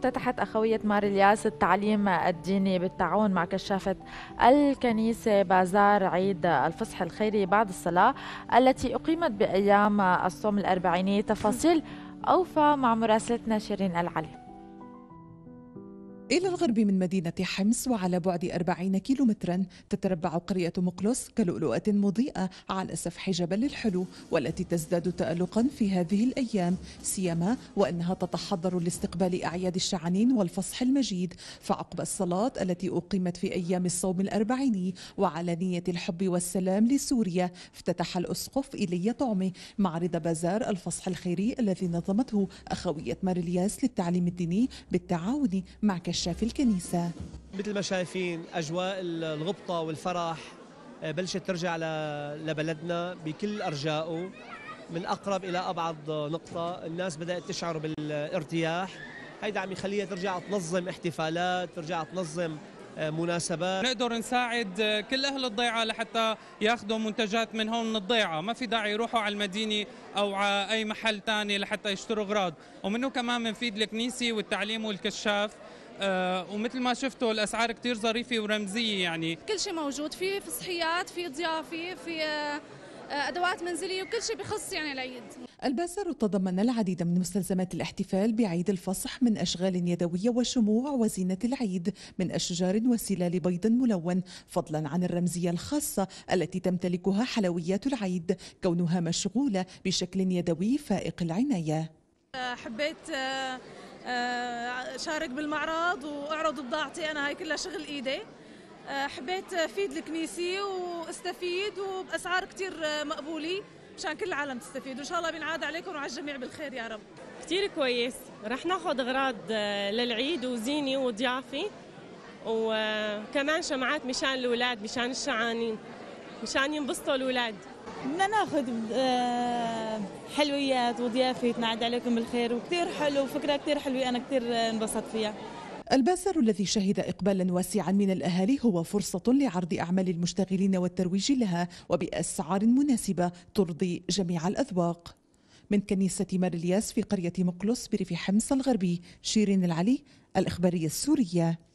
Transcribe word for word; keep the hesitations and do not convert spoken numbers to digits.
افتتحت أخوية مار الياس التعليم الديني بالتعاون مع كشافة الكنيسة بازار عيد الفصح الخيري بعد الصلاة التي أقيمت بأيام الصوم الأربعيني. تفاصيل أوفى مع مراسلتنا شيرين العلي. إلى الغرب من مدينة حمص وعلى بعد أربعين كيلومترا تتربع قرية مقلص كلؤلؤة مضيئة على سفح جبل الحلو، والتي تزداد تألقا في هذه الأيام، سيما وأنها تتحضر لاستقبال أعياد الشعانين والفصح المجيد. فعقب الصلاة التي أقيمت في أيام الصوم الأربعيني وعلى نية الحب والسلام لسوريا، افتتح الأسقف إيليا طعمي معرض بازار الفصح الخيري الذي نظمته أخوية مار الياس للتعليم الديني بالتعاون مع كشاف الكنيسة. مثل ما شايفين أجواء الغبطة والفرح بلشت ترجع لبلدنا بكل أرجائه، من أقرب إلى أبعد نقطة. الناس بدأت تشعر بالارتياح، هيدا عم يخليها ترجع تنظم احتفالات، ترجع تنظم مناسبات. نقدر نساعد كل أهل الضيعة لحتى ياخذوا منتجات من هون من الضيعة، ما في داعي يروحوا على المدينة أو على أي محل تاني لحتى يشتروا أغراض. ومنه كمان بنفيد الكنيسة والتعليم والكشاف. آه ومثل ما شفتوا الأسعار كتير ظريفة ورمزية، يعني كل شيء موجود، في فصحيات، في ضيافة، في آه أدوات منزلية، وكل شيء بخص يعني العيد. البازار تضمن العديد من مستلزمات الاحتفال بعيد الفصح، من أشغال يدوية وشموع وزينة العيد، من أشجار وسلال بيض ملون، فضلا عن الرمزية الخاصة التي تمتلكها حلويات العيد، كونها مشغولة بشكل يدوي فائق العناية. حبيت شارك بالمعرض واعرض بضاعتي، أنا هاي كلها شغل إيدي. حبيت افيد الكنيسة واستفيد وباسعار كتير مقبولة مشان كل العالم تستفيد، وان شاء الله بينعاد عليكم وعلى الجميع بالخير يا رب. كتير كويس، رح ناخذ اغراض للعيد وزينة وضيافة، وكمان شمعات مشان الاولاد، مشان الشعانين، مشان ينبسطوا الاولاد. بدنا ناخذ حلويات وضيافة تنعاد عليكم بالخير، وكتير حلو، فكرة كتير حلوة، انا كتير انبسطت فيها. البازار الذي شهد إقبالا واسعا من الأهالي هو فرصة لعرض أعمال المشتغلين والترويج لها وبأسعار مناسبة ترضي جميع الأذواق. من كنيسة مار الياس في قرية مقلص بريف حمص الغربي، شيرين العلي، الإخبارية السورية.